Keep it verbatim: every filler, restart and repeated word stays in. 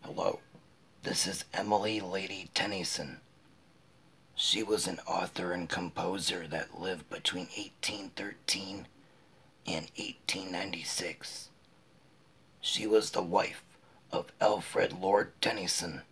Hello, this is Emily Lady Tennyson. She was an author and composer that lived between eighteen thirteen and eighteen ninety-six. She was the wife of Alfred Lord Tennyson.